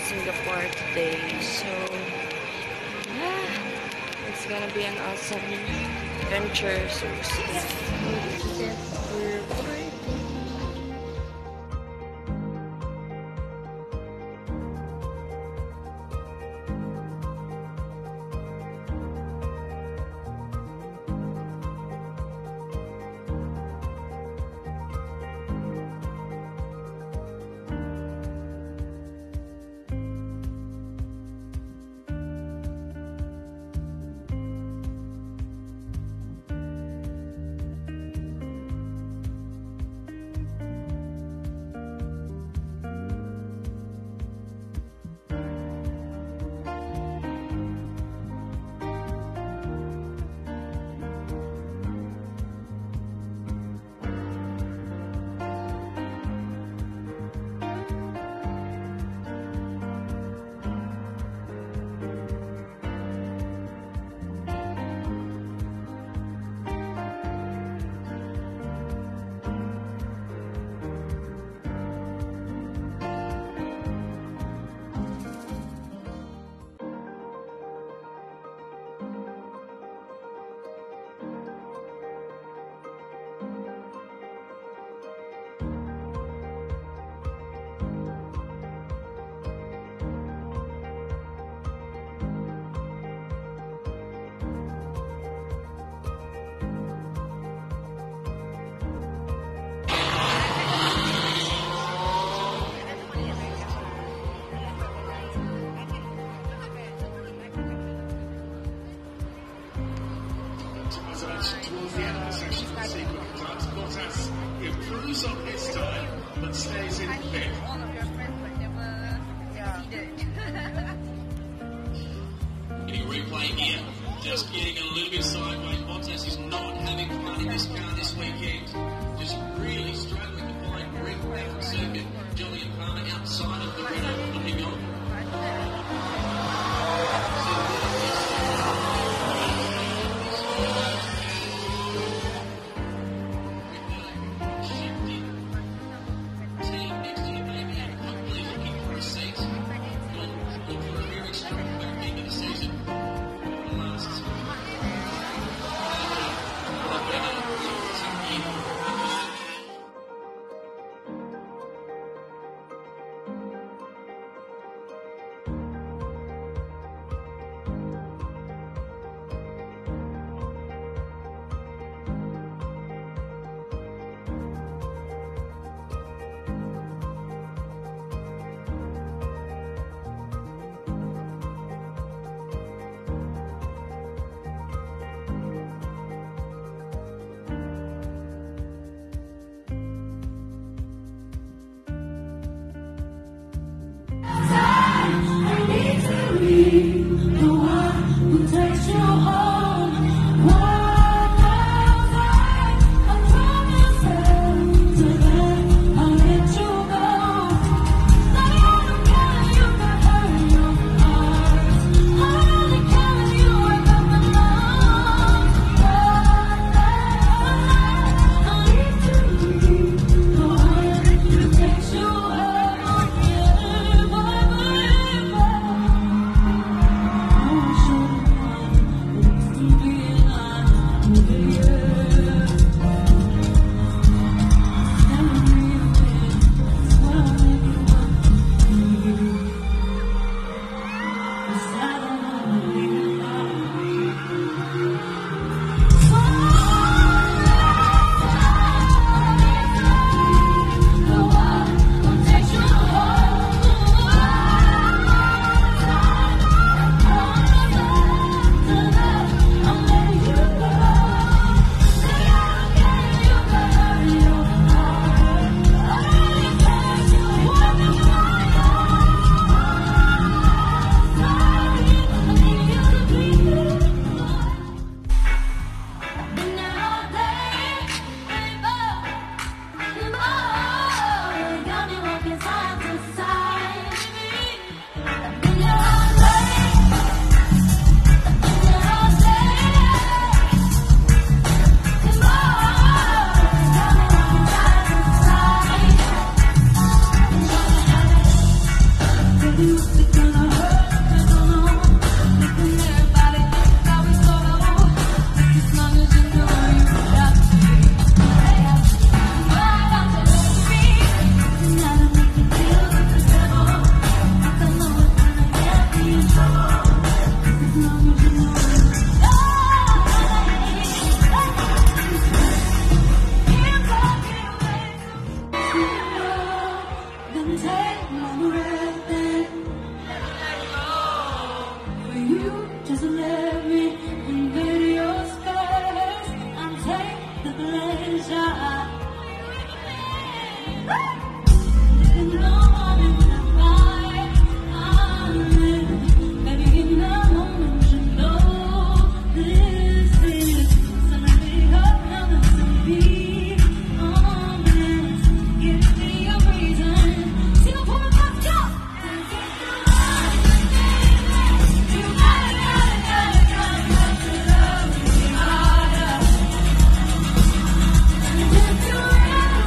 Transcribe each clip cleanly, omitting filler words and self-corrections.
Singapore today. So, yeah, it's gonna be an awesome adventure. So, see ya. Towards the end of the session, we'll see quick times. Bottas improves on his time, but stays in fifth. All of your friends but never succeeded. Getting a replay here, just getting a little bit sideways. Bottas is not having fun in this car this weekend. Just really struggling to find grip back on circuit. Julian Palmer outside of the Renault looking on. take my breath in. For you, just let me invade your space and take the pleasure. Didn't know I'm in the fight. I'm in, maybe in the moment you know this is something I've never seen. Honest, give me a reason. See my point, let's go. You gotta love me harder. And if you ever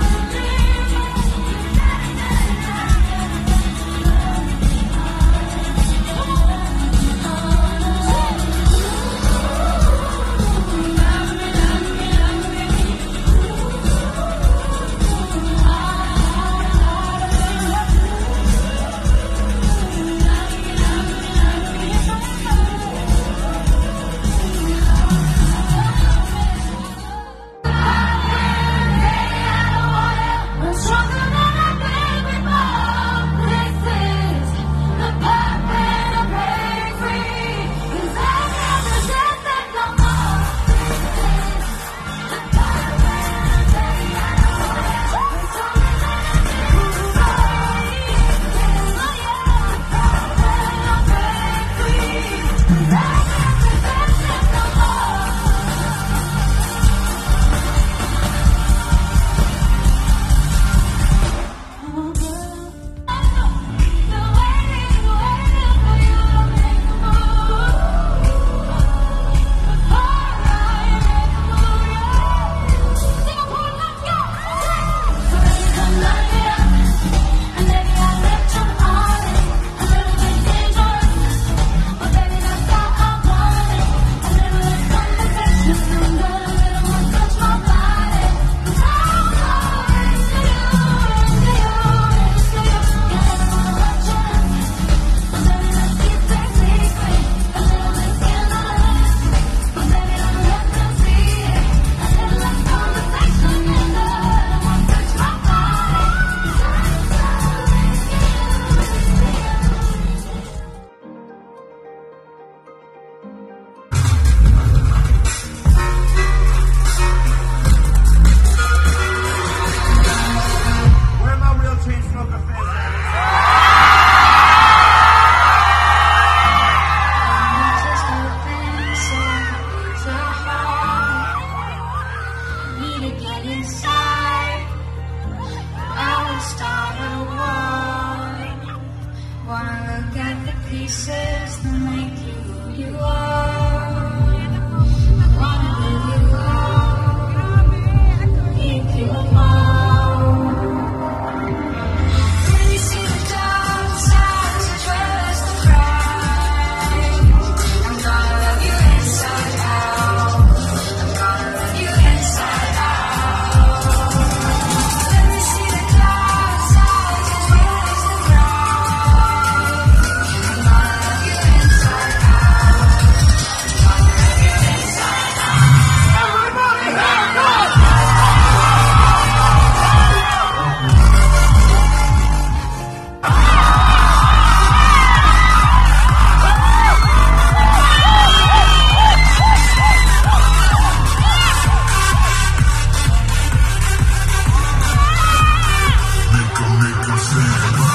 pieces that make you who you are. Wanna live you up, keep you apart. When you see the dark sides as well as the bright, I'm gonna love you inside out. I'm gonna love you inside out. Let me see the dark sides as well as the bright. I'm gonna love you inside out. I'm gonna love you inside out. Everybody have fun! Make 'em see.